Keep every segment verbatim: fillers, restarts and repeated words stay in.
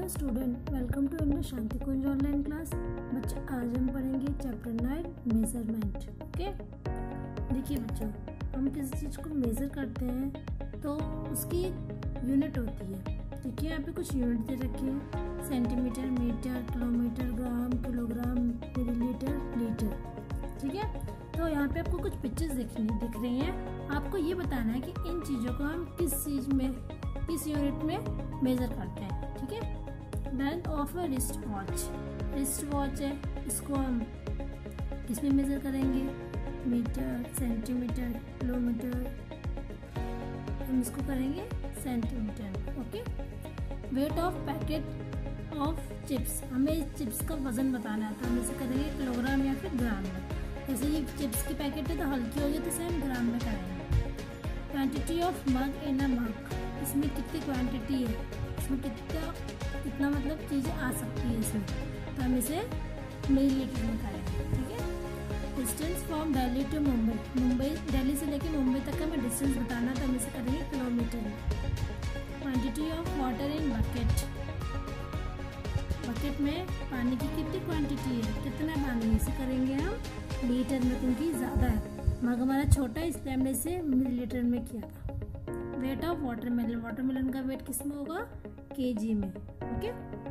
Hello student, welcome to Indus Shanti Kunj online class. बच्चे आज हम पढ़ेंगे चैप्टर नाइन मेजरमेंट। ओके, देखिए बच्चों, हम किसी चीज़ को मेज़र करते हैं तो उसकी यूनिट होती है। देखिए यहाँ पे कुछ यूनिट दे रखी है, centimetre, metre, kilometre, gram, kilogram, millilitre, litre. ठीक है, तो यहाँ पे आपको कुछ पिक्चर्स दिख रही दिख रही हैं। आपको ये बताना है कि इन चीज़ों को हम किस चीज़ में, किस यूनिट में मेज़र करते हैं। ठीक है, length of a wrist watch, wrist watch है, इसको हम किसमें मेज़र करेंगे? मीटर, सेंटीमीटर, किलोमीटर, हम इसको करेंगे centimetre. Okay, weight of packet of chips, हमें चिप्स का वजन बताना है तो हम इसे करेंगे किलोग्राम या फिर ग्राम में। जैसे ये चिप्स की पैकेट है तो हल्की होगी तो इसे हम ग्राम में करेंगे। क्वांटिटी ऑफ मग इन अ मग, इसमें कितनी क्वांटिटी है, इसमें कितना कितना मतलब चीज़ें आ सकती है इसमें, तो हम इसे मिलीलीटर में करेंगे। ठीक है, distance from Delhi to Mumbai, Mumbai Delhi से लेके मुंबई तक का हमें डिस्टेंस बताना तो हम इसे करेंगे किलोमीटर में। Quantity of water in bucket, bucket में पानी की कितनी क्वांटिटी है, कितना पानी है, इसे करेंगे हम लीटर में क्योंकि ज़्यादा है। मग हमारा छोटा है इसलिए हमने इसे मिलीलीटर में किया था। वेट ऑफ वाटरमेलन, वाटरमेलन का वेट किस में होगा? केजी में। ओके,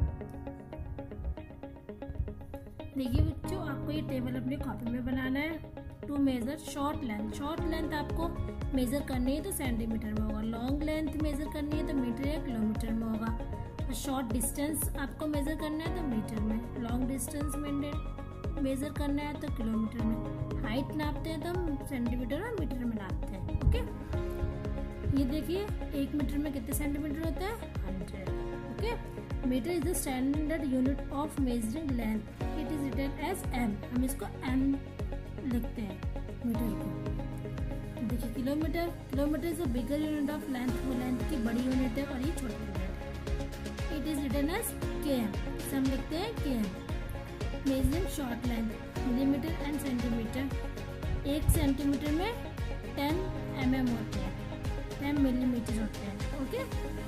देखिए बच्चों, आपको ये टेबल अपनी कॉपी में बनाना है। To measure short length, short length आपको मेजर करनी है तो सेंटीमीटर में होगा। लॉन्ग लेंथ मेजर करनी है तो मीटर या किलोमीटर में होगा। और शॉर्ट डिस्टेंस आपको मेजर करना है तो मीटर में, लॉन्ग डिस्टेंस मेजर करना है तो किलोमीटर में। हाइट नापते हैं तो हम सेंटीमीटर और मीटर में नापते हैं। ओके, ये देखिए एक मीटर में कितने सेंटीमीटर होता है? Hundred. Okay, metre is the standard unit of measuring length, it is written as M, हम इसको एम लिखते हैं मीटर को। देखिए kilometre, kilometre is the bigger unit of length, वो लेंथ की बड़ी यूनिट है और ये छोटी यूनिट है। It is written as K M, इसे हम लिखते हैं K M. Measuring short length, millimetre and centimetre, एक सेंटीमीटर में टेन एम एम होते हैं, टेन मिलीमीटर होते हैं। ओके,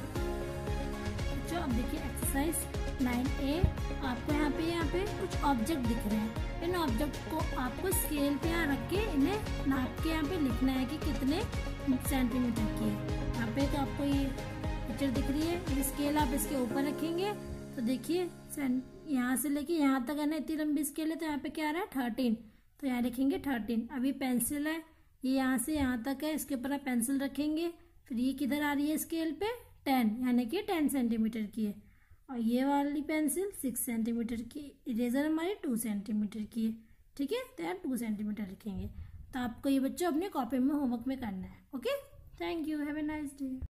जो अब देखिए एक्सरसाइज नाइन ए, आपको यहाँ पे यहाँ पे कुछ ऑब्जेक्ट दिख रहे हैं। इन ऑब्जेक्ट को आपको स्केल पे यहाँ रख के इन्हें नाप के यहाँ पे लिखना है कि कितने सेंटीमीटर की है। यहाँ पे तो आपको ये पिक्चर दिख रही है, ये स्केल आप इसके ऊपर रखेंगे तो देखिए यहाँ से लेके यहाँ तक है ना, इतनी लंबी स्केल है तो यहाँ पे क्या आ रहा है? थर्टीन, तो यहाँ लिखेंगे थर्टीन। अभी पेंसिल है, ये यहाँ से यहाँ तक है, इसके ऊपर आप पेंसिल रखेंगे। फिर ये किधर आ रही है स्केल पे? टेन, यानी कि टेन सेंटीमीटर की है। और ये वाली पेंसिल सिक्स सेंटीमीटर की, इरेजर हमारी टू सेंटीमीटर की है। ठीक है, तो यहाँ टू सेंटीमीटर रखेंगे। तो आपको ये बच्चों अपने कॉपी में होमवर्क में करना है। Okay, thank you, have a nice day.